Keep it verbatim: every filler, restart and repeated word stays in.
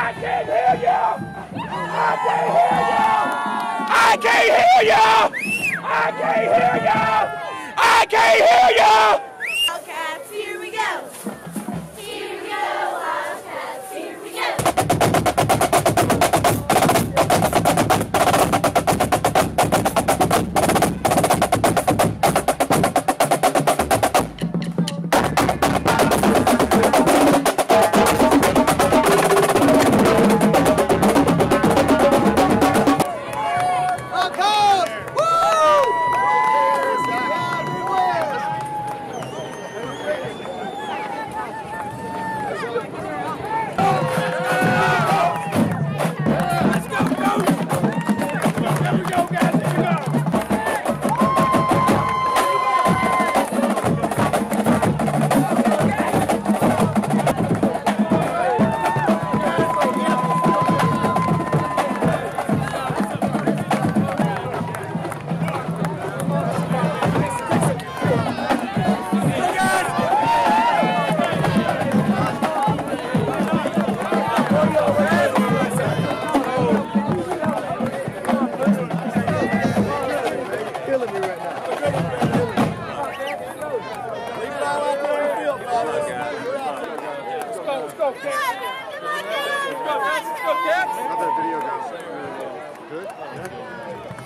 I can't hear you! I can't hear you! I can't hear you! I can't hear you! I can't hear you! Wildcats, here we go! Here we go, Wildcats, here we go! How'd that video go? Good? Yeah.